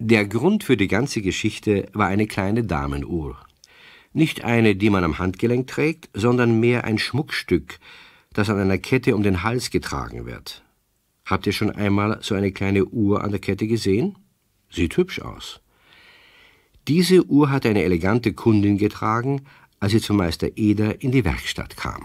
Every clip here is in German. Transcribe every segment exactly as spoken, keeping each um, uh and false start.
Der Grund für die ganze Geschichte war eine kleine Damenuhr. Nicht eine, die man am Handgelenk trägt, sondern mehr ein Schmuckstück, das an einer Kette um den Hals getragen wird. Habt ihr schon einmal so eine kleine Uhr an der Kette gesehen? Sieht hübsch aus. Diese Uhr hat eine elegante Kundin getragen, als sie zu Meister Eder in die Werkstatt kam.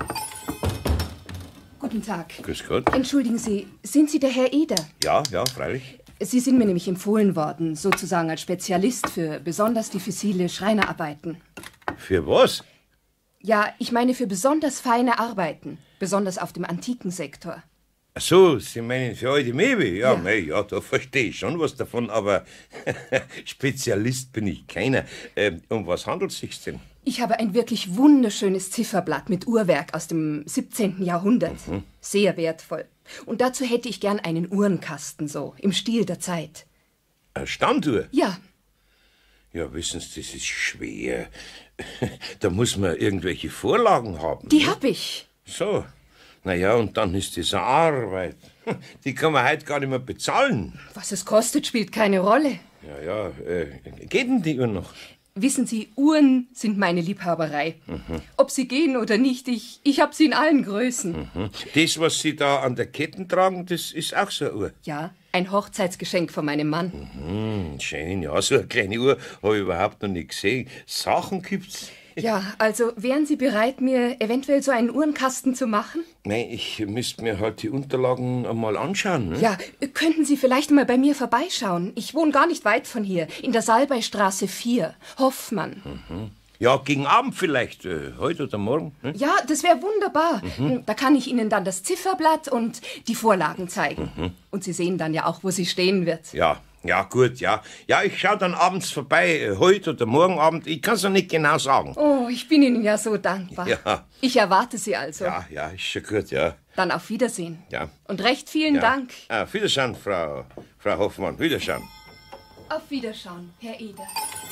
Guten Tag. Grüß Gott. Entschuldigen Sie, sind Sie der Herr Eder? Ja, ja, freilich. Sie sind mir nämlich empfohlen worden, sozusagen als Spezialist für besonders diffizile Schreinerarbeiten. Für was? Ja, ich meine für besonders feine Arbeiten, besonders auf dem antiken Sektor. Ach so, Sie meinen für alte Möbel? Ja, Ja. mei, ja, da verstehe ich schon was davon, aber Spezialist bin ich keiner. Ähm, um was handelt es sich denn? Ich habe ein wirklich wunderschönes Zifferblatt mit Uhrwerk aus dem siebzehnten Jahrhundert. Mhm. Sehr wertvoll. Und dazu hätte ich gern einen Uhrenkasten, so, im Stil der Zeit. Eine Standuhr? Ja, Ja, wissen Sie, das ist schwer. Da muss man irgendwelche Vorlagen haben. die ne? hab ich. So. Na ja, und dann ist das eine Arbeit. Die kann man heute gar nicht mehr bezahlen. Was es kostet, spielt keine Rolle. Ja, ja, äh, geht denn die Uhr noch? Wissen Sie, Uhren sind meine Liebhaberei. Mhm. Ob sie gehen oder nicht, ich, ich hab sie in allen Größen. Hm? Das, was Sie da an der Kette tragen, das ist auch so eine Uhr. Ja, ein Hochzeitsgeschenk von meinem Mann. Hm, schön, ja, so eine kleine Uhr habe ich überhaupt noch nicht gesehen. Sachen gibt's? Ja, also wären Sie bereit, mir eventuell so einen Uhrenkasten zu machen? Nein, ich müsste mir halt die Unterlagen einmal anschauen. Ne? Ja, könnten Sie vielleicht mal bei mir vorbeischauen? Ich wohne gar nicht weit von hier, in der Salbeistraße vier, Hoffmann. Mhm. Ja, gegen Abend vielleicht, äh, heute oder morgen. Ne? Ja, das wäre wunderbar. Mhm. Da kann ich Ihnen dann das Zifferblatt und die Vorlagen zeigen. Mhm. Und Sie sehen dann ja auch, wo sie stehen wird. Ja, ja, gut, ja. Ja, ich schaue dann abends vorbei, äh, heute oder morgen Abend. Ich kann es noch nicht genau sagen. Oh, ich bin Ihnen ja so dankbar. Ja. Ich erwarte Sie also. Ja, ja, ist schon gut, ja. Dann auf Wiedersehen. Ja. Und recht vielen ja. Dank. Ah, auf Wiederschauen, Frau, Frau Hoffmann, Wiederschauen. Auf Wiederschauen, Herr Eder.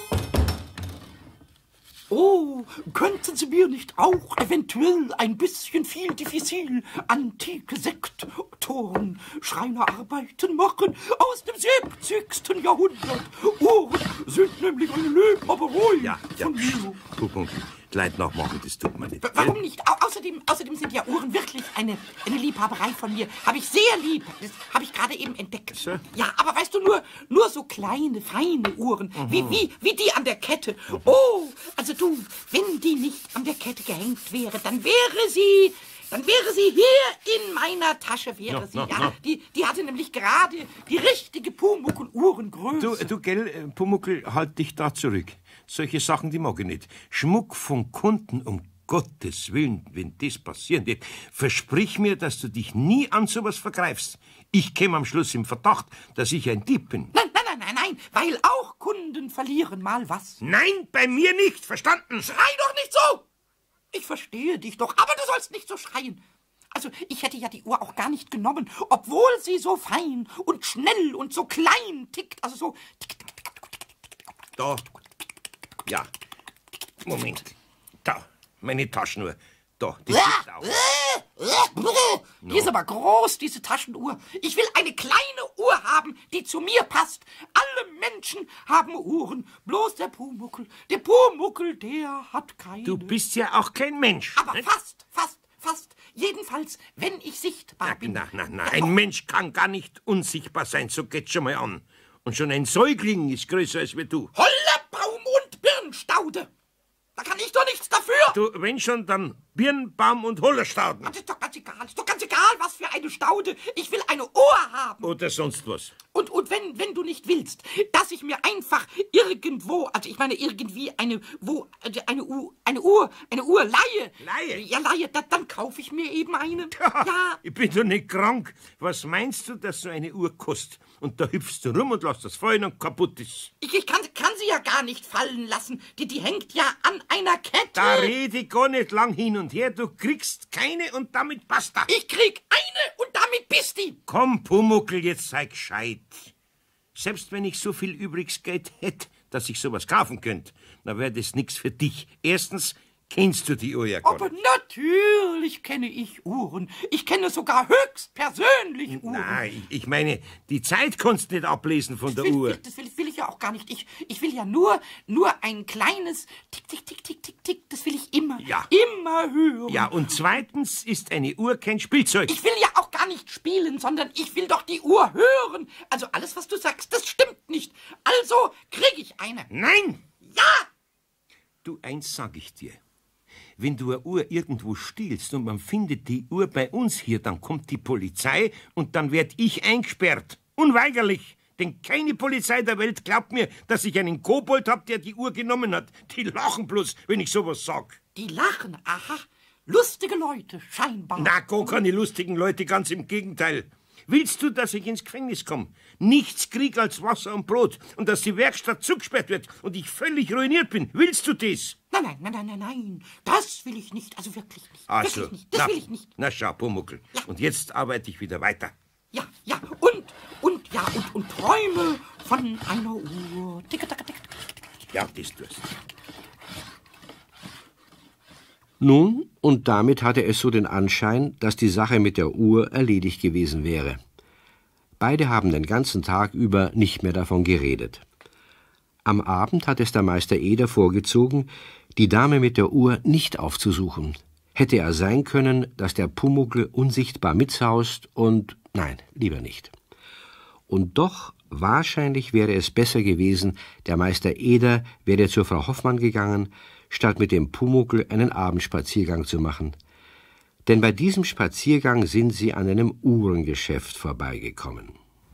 Oh, könnten Sie mir nicht auch eventuell ein bisschen viel diffizil antike Sektoren, Schreinerarbeiten machen aus dem siebzigsten Jahrhundert? Uhren sind nämlich eine Liebhaberei Ja, ja. von mir. Guck, Leid nachmachen, das tut man nicht. W- Warum nicht? Au außerdem, außerdem sind ja Uhren wirklich eine, eine Liebhaberei von mir. Habe ich sehr lieb. Das habe ich gerade eben entdeckt. So. Ja, aber weißt du, nur, nur so kleine, feine Uhren, Mhm. wie, wie, wie die an der Kette. Oh, also du, wenn die nicht an der Kette gehängt wäre, dann wäre sie... Dann wäre sie hier in meiner Tasche, wäre Ja, sie. na, Ja, na. Die, die hatte nämlich gerade die richtige Pumuckl-Uhrengröße. Du, du, gell, äh, Pumuckl, halt dich da zurück. Solche Sachen, die mag ich nicht. Schmuck von Kunden, um Gottes Willen, wenn das passieren wird, versprich mir, dass du dich nie an sowas vergreifst. Ich käme am Schluss im Verdacht, dass ich ein Dieb bin. Nein, nein, nein, nein, nein, weil auch Kunden verlieren mal was. Nein, bei mir nicht, verstanden? Schrei doch nicht so! Ich verstehe dich doch, aber du sollst nicht so schreien. Also, ich hätte ja die Uhr auch gar nicht genommen, obwohl sie so fein und schnell und so klein tickt. Also so... Tick, tick, tick, tick, tick. Da. Ja. Moment. Da. Meine Taschenuhr. Da. Die sitzt auch. Die ist aber groß, diese Taschenuhr. Ich will eine kleine Uhr haben, die zu mir passt. Alle Menschen haben Uhren, bloß der Pumuckl. Der Pumuckl, der hat keine. Du bist ja auch kein Mensch. Aber nicht? fast, fast, fast. Jedenfalls, wenn ich sichtbar Na, bin. na, na, na. Ja, Ein doch. Mensch kann gar nicht unsichtbar sein, so geht's schon mal an. Und schon ein Säugling ist größer als wir du. Hollerbaum und Birnstaude. Da kann ich doch nichts dafür. Du, wenn schon, dann Birnbaum und Hollerstauden. Das ist doch ganz egal. Ist doch ganz egal, was für eine Staude. Ich will eine Uhr haben. Oder sonst was. Und, und wenn, wenn du nicht willst, dass ich mir einfach irgendwo, also ich meine irgendwie eine, wo, eine Uhr, eine Uhr, eine Uhr leihe. Leihe? Ja, leihe, da, dann kaufe ich mir eben eine. Ja. Ich bin doch nicht krank. Was meinst du, dass so eine Uhr kostet? Und da hüpfst du rum und lässt das fallen und kaputt ist. Ich, ich kann, kann sie ja gar nicht fallen lassen. Die, die hängt ja an einer Kette. Da rede ich gar nicht lang hin und her. Du kriegst keine und damit basta. Ich krieg eine und damit bist die. Komm, Pumuckl, jetzt sei gescheit. Selbst wenn ich so viel übriges Geld hätte, dass ich sowas kaufen könnte, dann wäre das nix für dich. Erstens Kennst du die Uhr ja gar Aber nicht? natürlich kenne ich Uhren. Ich kenne sogar höchstpersönlich Uhren. Nein, ich, ich meine, die Zeit kannst du nicht ablesen von der will, Uhr. Will, das will, will ich ja auch gar nicht. Ich, ich will ja nur, nur ein kleines Tick, Tick, Tick, Tick, Tick, Tick. Das will ich immer, Ja. immer hören. Ja, und zweitens ist eine Uhr kein Spielzeug. Ich will ja auch gar nicht spielen, sondern ich will doch die Uhr hören. Also alles, was du sagst, das stimmt nicht. Also krieg ich eine. Nein! Ja! Du, eins sag ich dir. Wenn du eine Uhr irgendwo stiehlst und man findet die Uhr bei uns hier, dann kommt die Polizei und dann werd ich eingesperrt. Unweigerlich. Denn keine Polizei der Welt glaubt mir, dass ich einen Kobold hab, der die Uhr genommen hat. Die lachen bloß, wenn ich sowas sag. Die lachen, aha. Lustige Leute, scheinbar. Na, gar keine lustigen Leute, ganz im Gegenteil. Willst du, dass ich ins Gefängnis komme? Nichts krieg als Wasser und Brot und dass die Werkstatt zugesperrt wird und ich völlig ruiniert bin. Willst du das? Nein, nein, nein, nein, nein, nein. Das will ich nicht. Also wirklich nicht. Also, wirklich nicht. Das na, will ich nicht. Na schau, Pumuckl. Ja. Und jetzt arbeite ich wieder weiter. Ja, ja. Und, und, ja, und, und träume von einer Uhr. Ticke, tacke, ticke, ticke, ticke. Ja, das tust du. Nun, und damit hatte es so den Anschein, dass die Sache mit der Uhr erledigt gewesen wäre. Beide haben den ganzen Tag über nicht mehr davon geredet. Am Abend hat es der Meister Eder vorgezogen, die Dame mit der Uhr nicht aufzusuchen. Hätte er sein können, dass der Pumuckl unsichtbar mitsaust und... nein, lieber nicht. Und doch, wahrscheinlich wäre es besser gewesen, der Meister Eder wäre zur Frau Hoffmann gegangen, statt mit dem Pumuckl einen Abendspaziergang zu machen. Denn bei diesem Spaziergang sind sie an einem Uhrengeschäft vorbeigekommen.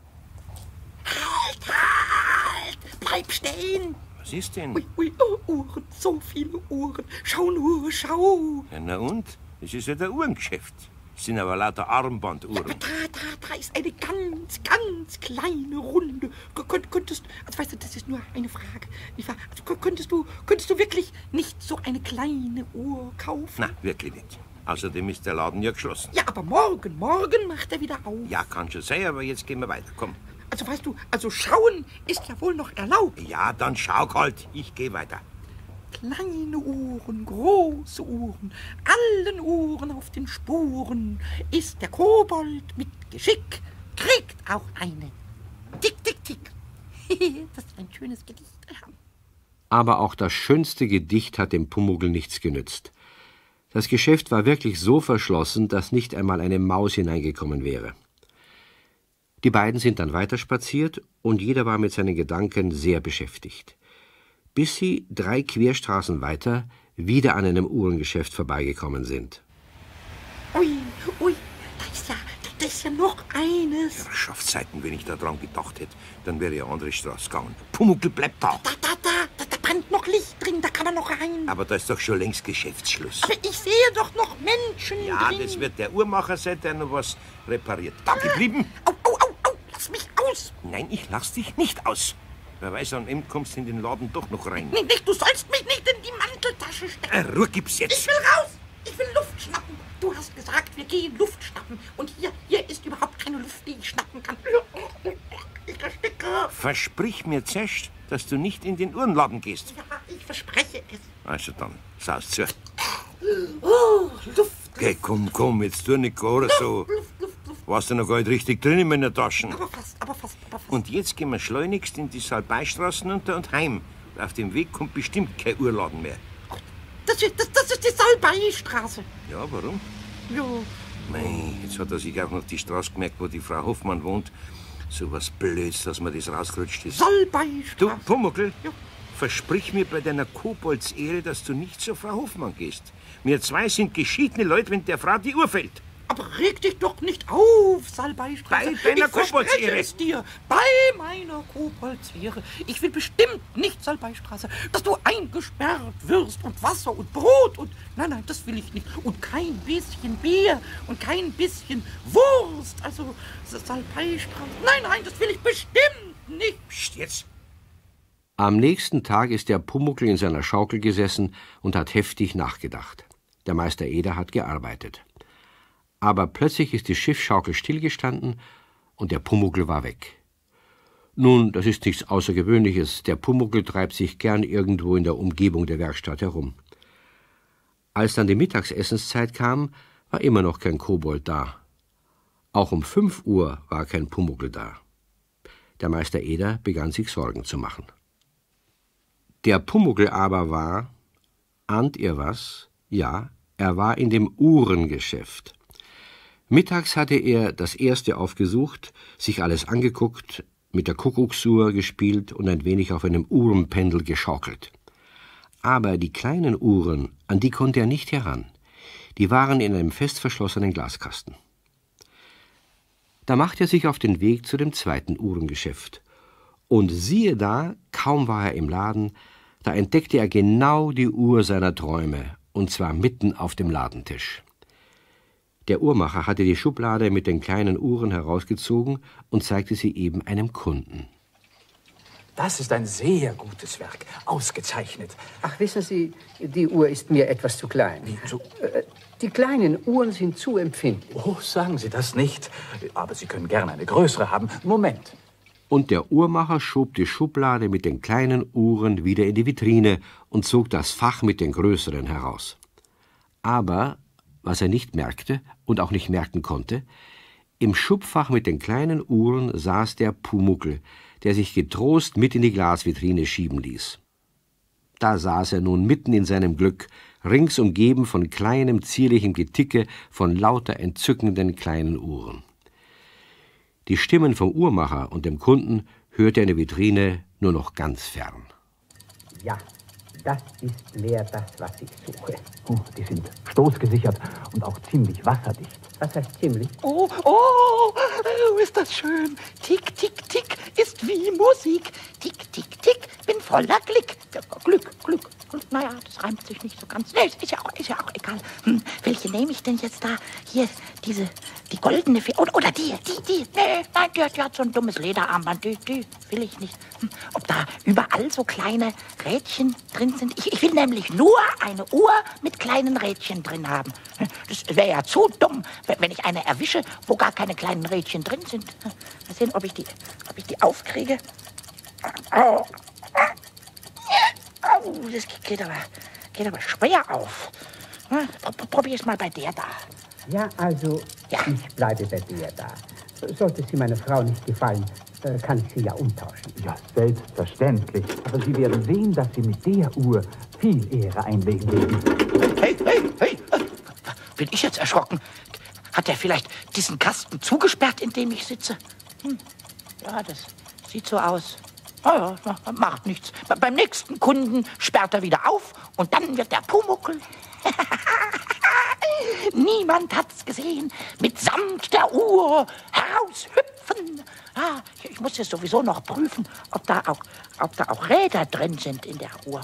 Halt, halt! Bleib stehen! Was ist denn? Ui, ui, oh, Uhren, so viele Uhren. Schau nur, schau. Ja, na und? Das ist ja der Uhrengeschäft. Das sind aber lauter Armbanduhren. Da, da, da ist eine ganz, ganz kleine Runde. Könnt, könntest, also weißt du, das ist nur eine Frage. Nicht wahr? Also, könntest du, könntest du wirklich nicht so eine kleine Uhr kaufen? Na, wirklich nicht. Außerdem ist der Laden ja geschlossen. Ja, aber morgen, morgen macht er wieder auf. Ja, kann schon sein, aber jetzt gehen wir weiter. Komm. Also weißt du, also schauen ist ja wohl noch erlaubt. Ja, dann schau halt. Ich gehe weiter. Kleine Uhren, große Uhren, allen Uhren auf den Spuren, ist der Kobold mit Geschick, kriegt auch eine. Tick, tick, tick. Das ist ein schönes Gedicht. Aber auch das schönste Gedicht hat dem Pumuckl nichts genützt. Das Geschäft war wirklich so verschlossen, dass nicht einmal eine Maus hineingekommen wäre. Die beiden sind dann weiterspaziert und jeder war mit seinen Gedanken sehr beschäftigt. Bis sie drei Querstraßen weiter wieder an einem Uhrengeschäft vorbeigekommen sind. Ui, ui, da ist ja, da ist ja noch eines. Herrschaftszeiten, wenn ich da dran gedacht hätte, dann wäre ja eine andere Straße gegangen. Pumuckl, bleib da. Da, da, da, da, da brennt noch Licht drin, da kann man noch rein. Aber da ist doch schon längst Geschäftsschluss. Aber ich sehe doch noch Menschen Ja, drin. das wird der Uhrmacher sein, der noch was repariert. Da geblieben? Au, au, au, au, lass mich aus. Nein, ich lass dich nicht aus. Wer weiß, am Ende kommst du in den Laden doch noch rein. Nee, nicht, du sollst mich nicht in die Manteltasche stecken. Äh, Ruhe gibt's Ich jetzt. will raus! Ich will Luft schnappen! Du hast gesagt, wir gehen Luft schnappen. Und hier, hier ist überhaupt keine Luft, die ich schnappen kann. Ich ersticke. Versprich mir zuerst, dass du nicht in den Uhrenladen gehst. Ja, ich verspreche es. Also dann, saus zu. Oh, Luft. Geh, komm, komm, jetzt tu nicht gar so. Luft, Luft, Luft. Warst du noch gar nicht richtig drin in meiner Taschen? Aber fast, aber fast, aber fast. Und jetzt gehen wir schleunigst in die Salbeistraßen runter und heim. Auf dem Weg kommt bestimmt kein Uhrladen mehr. Das, ist- das, das ist die Salbeistraße. Ja, warum? Ja. Mei, jetzt hat er sich auch noch die Straße gemerkt, wo die Frau Hoffmann wohnt. So was Blöds, dass mir das rausgerutscht ist. Du, Salbeistraße. Pumuckl, Ja. versprich mir bei deiner Koboldsehre, dass du nicht zur Frau Hoffmann gehst. Wir zwei sind geschiedene Leute, wenn der Frau die Uhr fällt. Aber reg dich doch nicht auf, Salbeistraße. Bei deiner ich verspreche Koboldsehre. es dir. Bei meiner Koboldsehre. Ich will bestimmt nicht Salbeistraße, dass du eingesperrt wirst und Wasser und Brot und... Nein, nein, das will ich nicht. Und kein bisschen Bier und kein bisschen Wurst. Also Salbeistraße. Nein, nein, das will ich bestimmt nicht. Psst, jetzt. Am nächsten Tag ist der Pumuckl in seiner Schaukel gesessen und hat heftig nachgedacht. Der Meister Eder hat gearbeitet. Aber plötzlich ist die Schiffsschaukel stillgestanden und der Pumuckl war weg. Nun, das ist nichts Außergewöhnliches. Der Pumuckl treibt sich gern irgendwo in der Umgebung der Werkstatt herum. Als dann die Mittagsessenszeit kam, war immer noch kein Kobold da. Auch um fünf Uhr war kein Pumuckl da. Der Meister Eder begann sich Sorgen zu machen. Der Pumuckl aber war, ahnt ihr was? Ja, er war in dem Uhrengeschäft. Mittags hatte er das erste aufgesucht, sich alles angeguckt, mit der Kuckucksuhr gespielt und ein wenig auf einem Uhrenpendel geschaukelt. Aber die kleinen Uhren, an die konnte er nicht heran. Die waren in einem fest verschlossenen Glaskasten. Da machte er sich auf den Weg zu dem zweiten Uhrengeschäft. Und siehe da, kaum war er im Laden, da entdeckte er genau die Uhr seiner Träume, und zwar mitten auf dem Ladentisch. Der Uhrmacher hatte die Schublade mit den kleinen Uhren herausgezogen und zeigte sie eben einem Kunden. Das ist ein sehr gutes Werk, ausgezeichnet. Ach, wissen Sie, die Uhr ist mir etwas zu klein. Wie, zu Die kleinen Uhren sind zu empfindlich. Oh, sagen Sie das nicht. Aber Sie können gerne eine größere haben. Moment. Und der Uhrmacher schob die Schublade mit den kleinen Uhren wieder in die Vitrine und zog das Fach mit den größeren heraus. Aber, was er nicht merkte und auch nicht merken konnte, im Schubfach mit den kleinen Uhren saß der Pumuckl, der sich getrost mit in die Glasvitrine schieben ließ. Da saß er nun mitten in seinem Glück, rings umgeben von kleinem, zierlichem Geticke von lauter entzückenden kleinen Uhren. Die Stimmen vom Uhrmacher und dem Kunden hörte er in der Vitrine nur noch ganz fern. Ja, das ist mehr das, was ich suche. Oh, die sind stoßgesichert und auch ziemlich wasserdicht. Was heißt ziemlich? Oh, oh, oh, ist das schön. Tick, tick, tick ist wie Musik. Tick, tick, tick, bin voller Glück. Glück, Glück, Glück. Naja, das reimt sich nicht so ganz. Nee, ist ja auch, ist ja auch egal. Hm, welche nehme ich denn jetzt da? Hier, diese, die goldene, Fe oder, oder die, die, die. Nee, nein, die, die hat so ein dummes Lederarmband. Die, die will ich nicht. Hm, ob da überall so kleine Rädchen drin sind? Ich, ich will nämlich nur eine Uhr mit kleinen Rädchen drin haben. Das wäre ja zu dumm, wenn ich eine erwische, wo gar keine kleinen Rädchen drin sind. Mal sehen, ob ich die, ob ich die aufkriege. Oh, oh, das geht aber, geht aber schwer auf. Probier es mal bei der da. Ja, also, Ja. ich bleibe bei dir da. Sollte sie meiner Frau nicht gefallen, äh, kann ich sie ja umtauschen. Ja, selbstverständlich. Aber Sie werden sehen, dass Sie mit der Uhr viel Ehre einlegen werden. Hey, hey, hey! Bin ich jetzt erschrocken? Hat er vielleicht diesen Kasten zugesperrt, in dem ich sitze? Hm. Ja, das sieht so aus. Ja, ja, macht nichts. Beim nächsten Kunden sperrt er wieder auf und dann wird der Pumuckl. Niemand hat's gesehen. Mitsamt der Uhr heraushüpfen. Ah, ich muss jetzt sowieso noch prüfen, ob da auch, ob da auch Räder drin sind in der Uhr.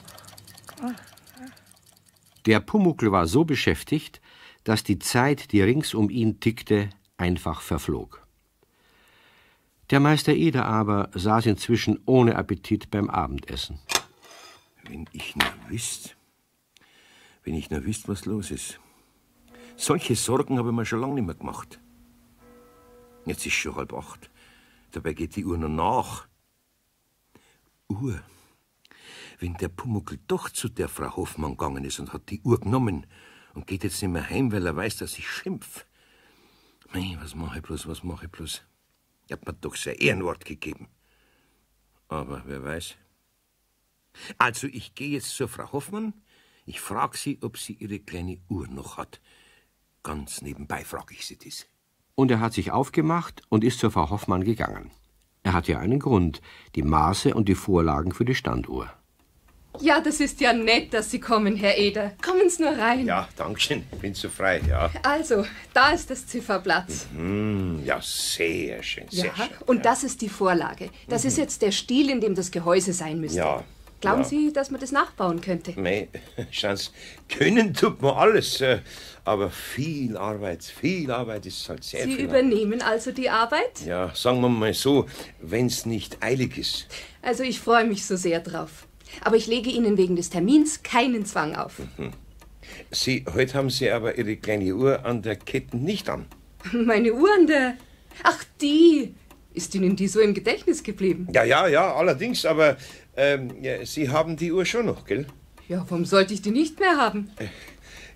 Der Pumuckl war so beschäftigt, dass die Zeit, die rings um ihn tickte, einfach verflog. Der Meister Eder aber saß inzwischen ohne Appetit beim Abendessen. Wenn ich nur wüsste, wenn ich nur wüsste, was los ist. Solche Sorgen habe ich mir schon lange nicht mehr gemacht. Jetzt ist schon halb acht. Dabei geht die Uhr noch nach. Uhr. Wenn der Pumuckl doch zu der Frau Hoffmann gegangen ist und hat die Uhr genommen und geht jetzt nicht mehr heim, weil er weiß, dass ich schimpf. Mei, was mache ich bloß, was mache ich bloß? Er hat mir doch sein Ehrenwort gegeben. Aber wer weiß. Also, ich gehe jetzt zur Frau Hoffmann. Ich frage sie, ob sie ihre kleine Uhr noch hat. Ganz nebenbei frage ich sie das. Und er hat sich aufgemacht und ist zur Frau Hoffmann gegangen. Er hatte ja einen Grund, die Maße und die Vorlagen für die Standuhr. Ja, das ist ja nett, dass Sie kommen, Herr Eder. Kommen Sie nur rein. Ja, danke schön. Ich bin so frei, ja. Also, da ist das Zifferblatt. Mm, ja, sehr schön, sehr Ja, schön. und ja. das ist die Vorlage. Das ist jetzt der Stil, in dem das Gehäuse sein müsste. Ja. Glauben ja. Sie, dass man das nachbauen könnte? Mei, schauen Sie, können tut man alles, äh, aber viel Arbeit, viel Arbeit ist halt sehr Sie viel. übernehmen also die Arbeit? Ja, sagen wir mal so, wenn's nicht eilig ist. Also ich freue mich so sehr drauf. Aber ich lege Ihnen wegen des Termins keinen Zwang auf. Sie, heute haben Sie aber Ihre kleine Uhr an der Kette nicht an. Meine Uhr an der... Ach, die! Ist Ihnen die so im Gedächtnis geblieben? Ja, ja, ja, allerdings, aber ähm, ja, Sie haben die Uhr schon noch, gell? Ja, warum sollte ich die nicht mehr haben?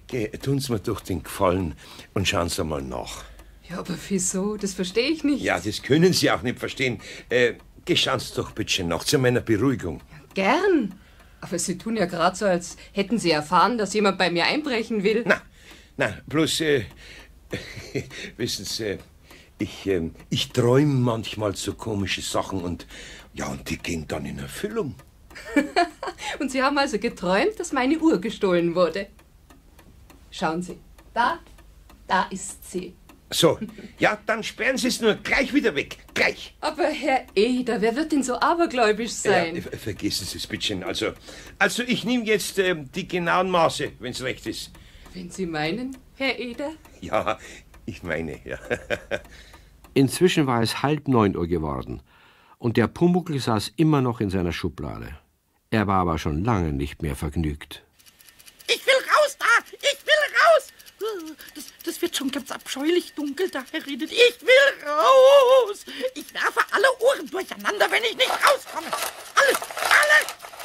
Geh, tun's mir doch den Gefallen und schauen Sie mal nach. Ja, aber wieso? Das verstehe ich nicht. Ja, das können Sie auch nicht verstehen. Äh, geh, schauen Sie doch bitte schön nach, zu meiner Beruhigung. Gern. Aber Sie tun ja gerade so, als hätten Sie erfahren, dass jemand bei mir einbrechen will. Na, na, bloß, äh, wissen Sie, ich, äh, ich träume manchmal so komische Sachen und, ja, und die gehen dann in Erfüllung. Und Sie haben also geträumt, dass meine Uhr gestohlen wurde. Schauen Sie, da, da ist sie. So, ja, dann sperren Sie es nur gleich wieder weg, gleich. Aber Herr Eder, wer wird denn so abergläubisch sein? Ja, vergessen Sie es bitte schön. Also, also ich nehme jetzt äh, die genauen Maße, wenn es recht ist. Wenn Sie meinen, Herr Eder? Ja, ich meine, ja. Inzwischen war es halb neun Uhr geworden und der Pumuckl saß immer noch in seiner Schublade. Er war aber schon lange nicht mehr vergnügt. Ich will raus da! Ich will raus! Das, das wird schon ganz abscheulich dunkel, da Herr redet. Ich will raus! Ich werfe alle Uhren durcheinander, wenn ich nicht rauskomme. Alle! Alle!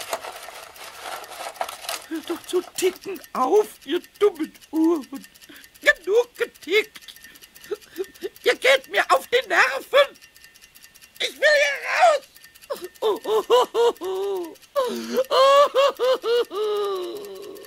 Hört doch zu ticken auf, ihr dummen Uhren. Genug getickt. Ihr geht mir auf die Nerven. Ich will hier raus! Oh, oh, oh, oh, oh. Oh, oh, oh.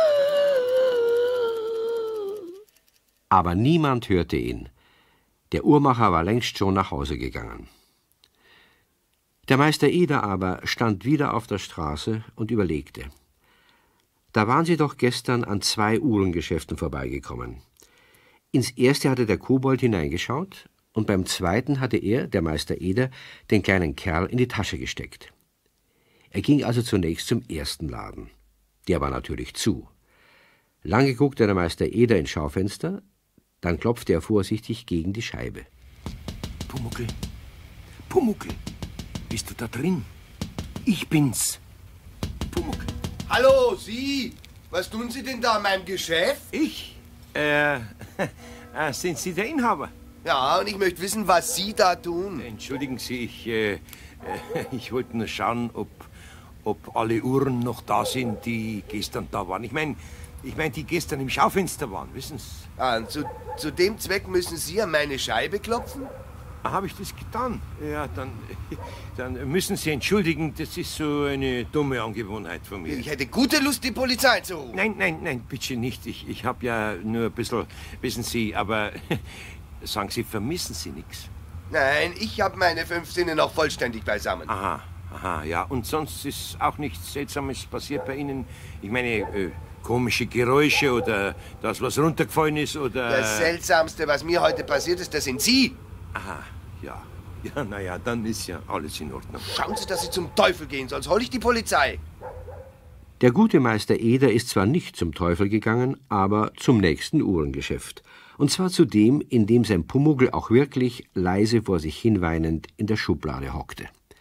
Aber niemand hörte ihn. Der Uhrmacher war längst schon nach Hause gegangen. Der Meister Eder aber stand wieder auf der Straße und überlegte. Da waren sie doch gestern an zwei Uhrengeschäften vorbeigekommen. Ins erste hatte der Kobold hineingeschaut und beim zweiten hatte er, der Meister Eder, den kleinen Kerl in die Tasche gesteckt. Er ging also zunächst zum ersten Laden. Der war natürlich zu. Lange guckte der Meister Eder ins Schaufenster, dann klopfte er vorsichtig gegen die Scheibe. Pumuckl, Pumuckl, bist du da drin? Ich bin's. Pumuckl. Hallo, Sie! Was tun Sie denn da in meinem Geschäft? Ich? Äh, äh, sind Sie der Inhaber? Ja, und ich möchte wissen, was Sie da tun. Entschuldigen Sie, ich, äh, äh, ich wollte nur schauen, ob, ob alle Uhren noch da sind, die gestern da waren. Ich meine, ich mein, die gestern im Schaufenster waren, wissen Sie? Ah, und zu, zu dem Zweck müssen Sie an meine Scheibe klopfen? Ah, habe ich das getan? Ja, dann, dann müssen Sie entschuldigen, das ist so eine dumme Angewohnheit von mir. Ich hätte gute Lust, die Polizei zu rufen. Nein, nein, nein, bitte nicht. Ich, ich habe ja nur ein bisschen, wissen Sie, aber sagen Sie, vermissen Sie nichts? Nein, ich habe meine fünf Sinne noch vollständig beisammen. Aha, aha, ja. Und sonst ist auch nichts Seltsames passiert bei Ihnen? Ich meine, äh, komische Geräusche oder das, was runtergefallen ist oder... Das Seltsamste, was mir heute passiert ist, das sind Sie. Aha, ja. Ja, naja, dann ist ja alles in Ordnung. Schauen Sie, dass Sie zum Teufel gehen, sonst hole ich die Polizei. Der gute Meister Eder ist zwar nicht zum Teufel gegangen, aber zum nächsten Uhrengeschäft. Und zwar zu dem, in dem sein Pumuckl auch wirklich leise vor sich hinweinend in der Schublade hockte.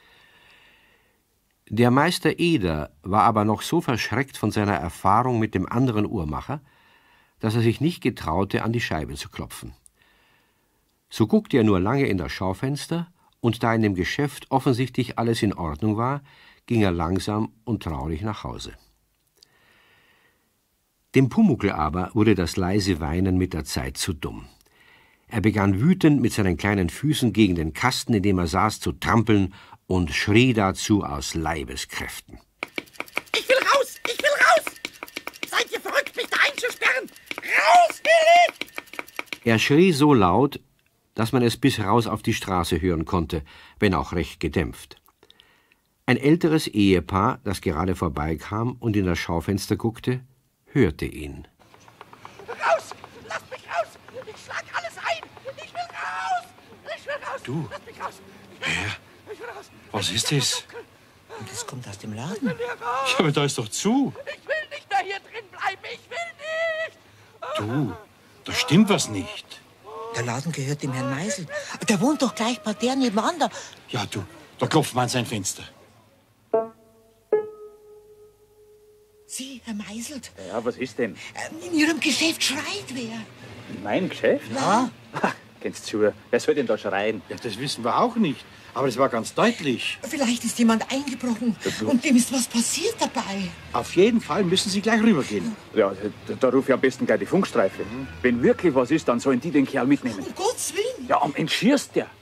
Der Meister Eder war aber noch so verschreckt von seiner Erfahrung mit dem anderen Uhrmacher, dass er sich nicht getraute, an die Scheibe zu klopfen. So guckte er nur lange in das Schaufenster, und da in dem Geschäft offensichtlich alles in Ordnung war, ging er langsam und traurig nach Hause. Dem Pumuckl aber wurde das leise Weinen mit der Zeit zu dumm. Er begann wütend mit seinen kleinen Füßen gegen den Kasten, in dem er saß, zu trampeln und schrie dazu aus Leibeskräften. Ich will raus! Ich will raus! Seid ihr verrückt, mich da einzusperren? Raus will ich! Er schrie so laut, dass man es bis raus auf die Straße hören konnte, wenn auch recht gedämpft. Ein älteres Ehepaar, das gerade vorbeikam und in das Schaufenster guckte, hörte ihn. Raus! Lasst mich raus! Ich schlag alles ein! Ich will raus! Ich will raus! Du? Lasst mich raus! Wer? Ich will raus! Was ist das? Und das kommt aus dem Laden. Ich will hier raus! Ja, aber da ist doch zu. Ich will nicht mehr hier drin bleiben! Ich will nicht! Du, da stimmt was nicht. Der Laden gehört dem Herrn Meisel. Der wohnt doch gleich bei der nebenan. Da. Ja, du, da klopft man an sein Fenster. Sie, Herr Meisel. Ja, was ist denn? In Ihrem Geschäft schreit wer. In meinem Geschäft? Ja. Ha, gehen's zu. Wer soll denn da schreien? Ja, das wissen wir auch nicht. Aber es war ganz deutlich. Vielleicht ist jemand eingebrochen und dem ist was passiert dabei. Auf jeden Fall müssen Sie gleich rübergehen. Ja, da, da rufe ich am besten gleich die Funkstreife. Mhm. Wenn wirklich was ist, dann sollen die den Kerl mitnehmen. Um Gottes Willen. Ja, am Ende schießt der.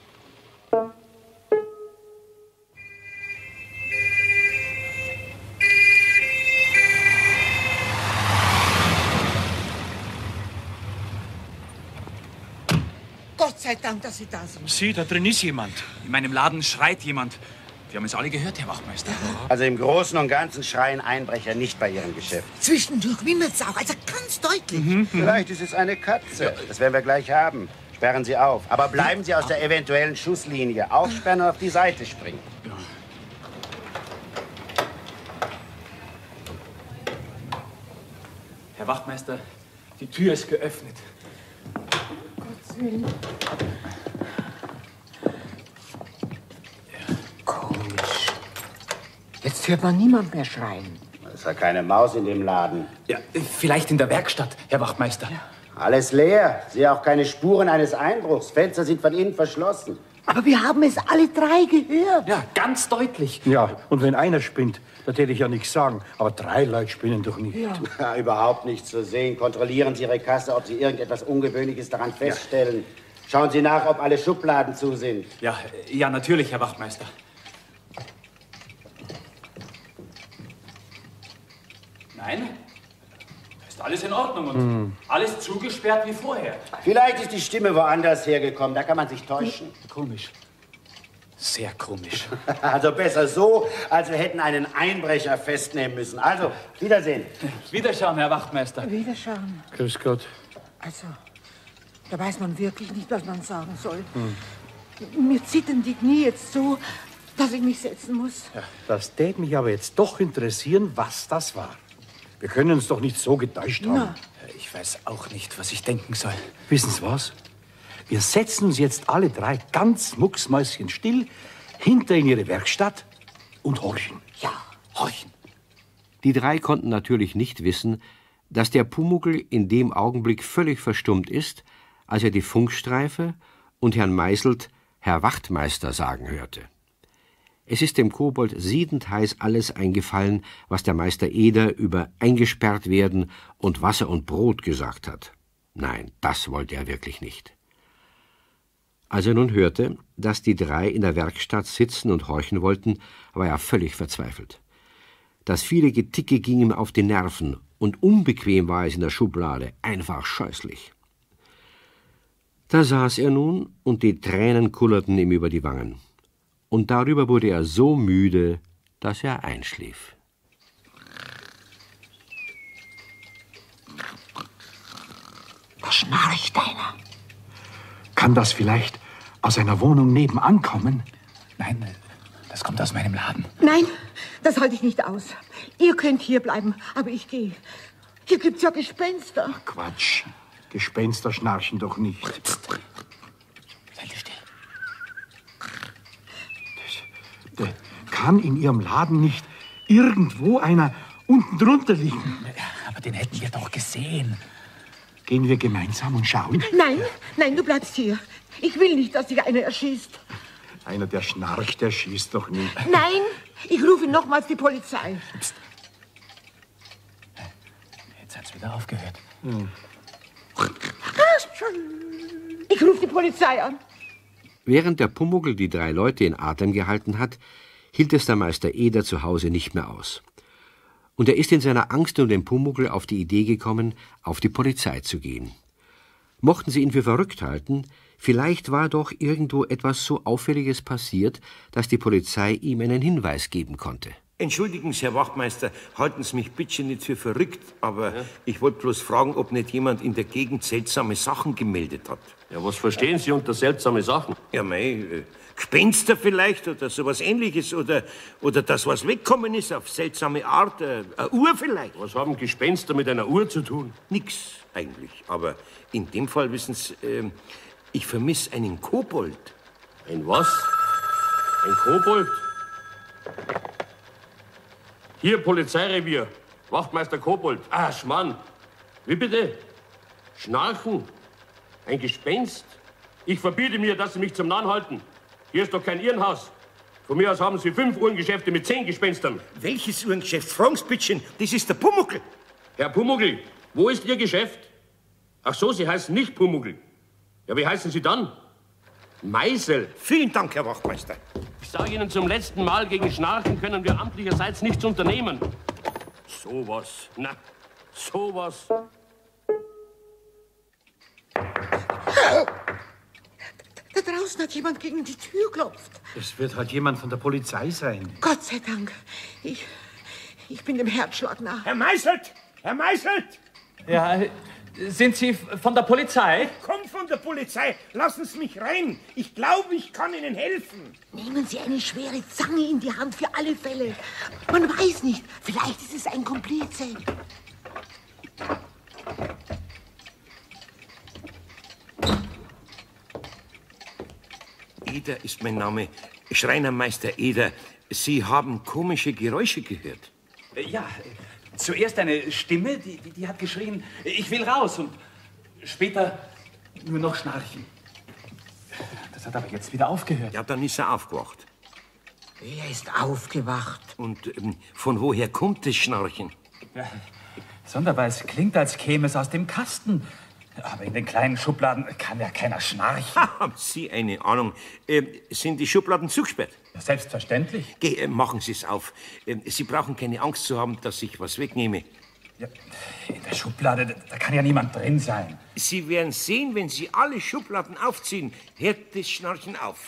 Gott sei Dank, dass Sie da sind. Sieh, da drin ist jemand. In meinem Laden schreit jemand. Wir haben es alle gehört, Herr Wachtmeister. Also im Großen und Ganzen schreien Einbrecher nicht bei ihrem Geschäft. Zwischendurch wimmelt's auch, also ganz deutlich. Mhm. Vielleicht ist es eine Katze. Das werden wir gleich haben. Sperren Sie auf. Aber bleiben Sie aus der eventuellen Schusslinie. Aufsperren und auf die Seite springen. Ja. Herr Wachtmeister, die Tür ist geöffnet. Gottes Willen. Komisch. Jetzt hört man niemand mehr schreien. Es ist ja keine Maus in dem Laden. Ja, vielleicht in der Werkstatt, Herr Wachtmeister. Ja. Alles leer. Sehe auch keine Spuren eines Einbruchs. Fenster sind von innen verschlossen. Aber wir haben es alle drei gehört. Ja, ganz deutlich. Ja, und wenn einer spinnt, das hätte ich ja nichts sagen. Aber drei Leute spinnen doch nicht. Ja. Ja, überhaupt nichts zu sehen. Kontrollieren Sie Ihre Kasse, ob Sie irgendetwas Ungewöhnliches daran feststellen. Ja. Schauen Sie nach, ob alle Schubladen zu sind. Ja, ja, natürlich, Herr Wachtmeister. Nein, da ist alles in Ordnung und hm. alles zugesperrt wie vorher. Vielleicht ist die Stimme woanders hergekommen, da kann man sich täuschen. Komisch. Sehr komisch. Also besser so, als wir hätten einen Einbrecher festnehmen müssen. Also, Wiedersehen. Wiederschauen, Herr Wachtmeister. Wiederschauen. Grüß Gott. Also, da weiß man wirklich nicht, was man sagen soll. Hm. Mir zittern die Knie jetzt so, dass ich mich setzen muss. Ja, das tät mich aber jetzt doch interessieren, was das war. Wir können uns doch nicht so getäuscht haben. Na. Ich weiß auch nicht, was ich denken soll. Wissen Sie was? Wir setzen uns jetzt alle drei ganz mucksmäuschenstill hinter in Ihre Werkstatt und horchen. Ja, horchen. Die drei konnten natürlich nicht wissen, dass der Pumuckl in dem Augenblick völlig verstummt ist, als er die Funkstreife und Herrn Meißelt Herr Wachtmeister sagen hörte. Es ist dem Kobold siedendheiß alles eingefallen, was der Meister Eder über eingesperrt werden und Wasser und Brot gesagt hat. Nein, das wollte er wirklich nicht. Als er nun hörte, dass die drei in der Werkstatt sitzen und horchen wollten, war er völlig verzweifelt. Das viele Geticke ging ihm auf die Nerven und unbequem war es in der Schublade, einfach scheußlich. Da saß er nun und die Tränen kullerten ihm über die Wangen. Und darüber wurde er so müde, dass er einschlief. Da schnarcht einer. Kann das vielleicht aus einer Wohnung nebenan kommen? Nein, das kommt aus meinem Laden. Nein, das halte ich nicht aus. Ihr könnt hier bleiben, aber ich gehe. Hier gibt's ja Gespenster. Ach, Quatsch. Gespenster schnarchen doch nicht. Psst. Seid ihr still. Das, das kann in Ihrem Laden nicht irgendwo einer unten drunter liegen. Aber den hätten wir doch gesehen. Gehen wir gemeinsam und schauen? Nein, nein, du bleibst hier. Ich will nicht, dass dich einer erschießt. Einer, der schnarcht, der schießt doch nicht. Nein, ich rufe nochmals die Polizei. Psst. Jetzt hat's wieder aufgehört. Hm. Ich rufe die Polizei an. Während der Pumuckl die drei Leute in Atem gehalten hat, hielt es der Meister Eder zu Hause nicht mehr aus. Und er ist in seiner Angst um den Pumuckl auf die Idee gekommen, auf die Polizei zu gehen. Mochten sie ihn für verrückt halten, vielleicht war doch irgendwo etwas so Auffälliges passiert, dass die Polizei ihm einen Hinweis geben konnte. Entschuldigen Sie, Herr Wachtmeister, halten Sie mich bitte nicht für verrückt, aber ja. ich wollte bloß fragen, ob nicht jemand in der Gegend seltsame Sachen gemeldet hat. Ja, was verstehen Sie unter seltsame Sachen? Ja, mei, äh, Gespenster vielleicht oder sowas Ähnliches oder, oder das, was weggekommen ist auf seltsame Art, äh, eine Uhr vielleicht. Was haben Gespenster mit einer Uhr zu tun? Nix eigentlich, aber in dem Fall, wissen Sie, äh, ich vermisse einen Kobold. Ein was? Ein Kobold? Hier, Polizeirevier. Wachtmeister Kobold. Ah, Schmarrn. Wie bitte? Schnarchen? Ein Gespenst? Ich verbiete mir, dass Sie mich zum Narren halten. Hier ist doch kein Irrenhaus. Von mir aus haben Sie fünf Uhrengeschäfte mit zehn Gespenstern. Welches Uhrengeschäft? Fragen Sie bitte schön. Das ist der Pumuckl. Herr Pumuckl, wo ist Ihr Geschäft? Ach so, Sie heißen nicht Pumuckl. Ja, wie heißen Sie dann? Meisel. Vielen Dank, Herr Wachtmeister. Ich sage Ihnen zum letzten Mal, gegen Schnarchen können wir amtlicherseits nichts unternehmen. Sowas, na, sowas. Da draußen hat jemand gegen die Tür geklopft. Es wird halt jemand von der Polizei sein. Gott sei Dank. Ich, ich bin dem Herzschlag nah. Herr Meißelt! Herr Meißelt! Ja, sind Sie von der Polizei? Komm von der Polizei. Lassen Sie mich rein. Ich glaube, ich kann Ihnen helfen. Nehmen Sie eine schwere Zange in die Hand für alle Fälle. Man weiß nicht. Vielleicht ist es ein Komplize. Eder ist mein Name. Schreinermeister Eder. Sie haben komische Geräusche gehört. Ja, zuerst eine Stimme, die, die, die hat geschrien, ich will raus. Und später nur noch Schnarchen. Das hat aber jetzt wieder aufgehört. Ja, dann ist er aufgewacht. Er ist aufgewacht. Und ähm, von woher kommt das Schnarchen? Ja, sonderbar, es klingt, als käme es aus dem Kasten. Aber in den kleinen Schubladen kann ja keiner schnarchen. Haben Sie eine Ahnung? Ähm, sind die Schubladen zugesperrt? Ja, selbstverständlich. Geh, äh, machen Sie es auf. Ähm, Sie brauchen keine Angst zu haben, dass ich was wegnehme. Ja, in der Schublade, da, da kann ja niemand drin sein. Sie werden sehen, wenn Sie alle Schubladen aufziehen, hört das Schnarchen auf.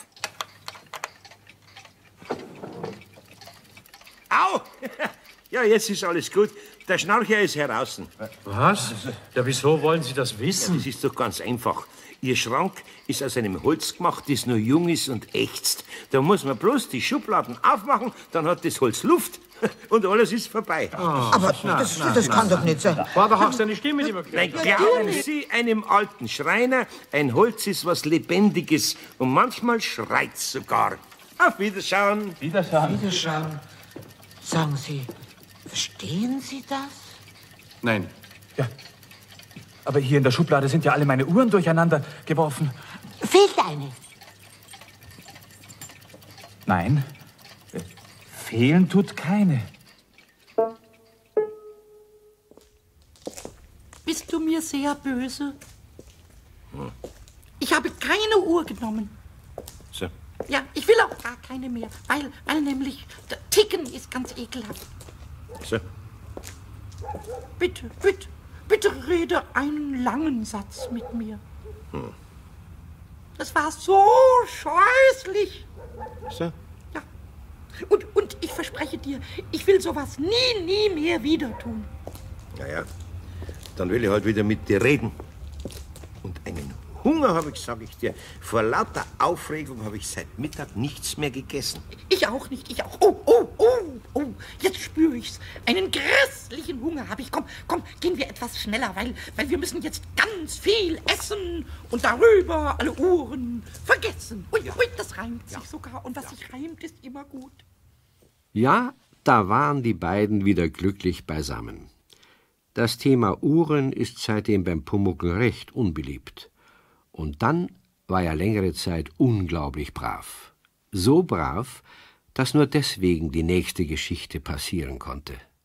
Au! Ja, jetzt ist alles gut. Der Schnarcher ist heraus. Was? Ja, wieso wollen Sie das wissen? Ja, das ist doch ganz einfach. Ihr Schrank ist aus einem Holz gemacht, das noch jung ist und ächzt. Da muss man bloß die Schubladen aufmachen, dann hat das Holz Luft und alles ist vorbei. Oh, aber na, das, na, das na, kann na, doch nicht sein. War doch auch seine Stimme, die wir Nein, glauben Sie einem alten Schreiner, ein Holz ist was Lebendiges und manchmal schreit's sogar. Auf Wiederschauen. Wiederschauen. Wiederschauen. Sagen Sie, verstehen Sie das? Nein. Ja. Aber hier in der Schublade sind ja alle meine Uhren durcheinander geworfen. Fehlt eine. Nein. Fehlen tut keine. Bist du mir sehr böse? Hm. Ich habe keine Uhr genommen. So. Ja, ich will auch gar keine mehr, weil, weil nämlich der Ticken ist ganz ekelhaft. So. Bitte, bitte, bitte rede einen langen Satz mit mir. Hm. Das war so scheußlich. So. Ja. Und, und ich verspreche dir, ich will sowas nie, nie mehr wieder tun. Na ja, dann will ich halt wieder mit dir reden. Und einen Hunger habe ich, sage ich dir. Vor lauter Aufregung habe ich seit Mittag nichts mehr gegessen. Ich auch nicht, ich auch. Oh, oh, oh, oh, jetzt spüre ich's. Einen grässlichen Hunger habe ich. Komm, komm, gehen wir etwas schneller, weil, weil wir müssen jetzt ganz viel essen und darüber alle Uhren vergessen. Ui, ui, das reimt sich sogar. Und was ja. sich reimt, ist immer gut. Ja, da waren die beiden wieder glücklich beisammen. Das Thema Uhren ist seitdem beim Pumuckl recht unbeliebt. Und dann war er längere Zeit unglaublich brav. So brav, dass nur deswegen die nächste Geschichte passieren konnte.